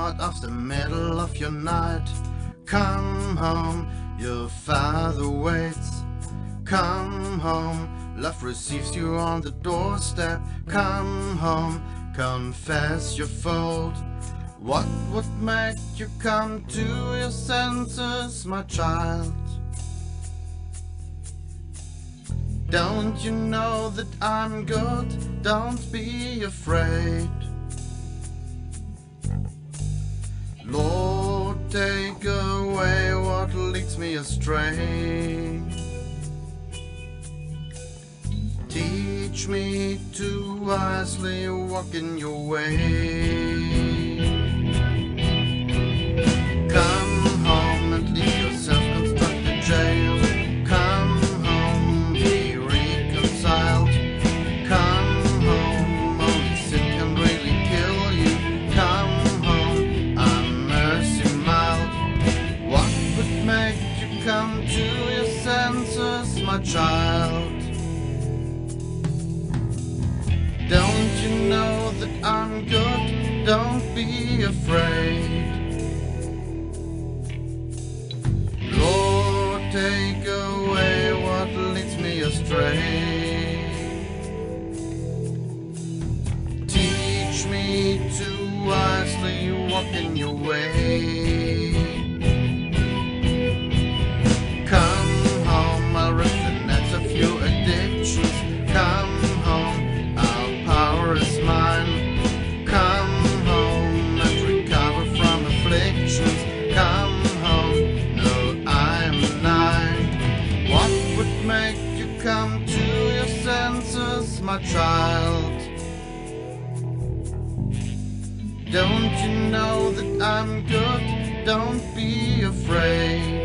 out of the middle of your night. Come home, your father waits. Come home, love receives you on the doorstep. Come home, confess your fault. What would make you come to your senses, my child? Don't you know that I'm good? Don't be afraid. Lord, take away what leads me astray. Teach me to wisely walk in your way. Come home and leave your self-constructed jail. Come home, be reconciled. Come home, only sin can really kill you. Come home, I'm mercy mild. What would make you come to your senses, my child? Don't you know that I'm good? Don't be afraid. Lord, take away what leads me astray. Teach me to wisely walk in your way. Come home, I'll rip the nets of your addictions. Come home, our power is mine. Come home and recover from afflictions. Come home, no, I'm nigh. What would make you come to your senses, my child? Don't you know that I'm good? Don't be afraid.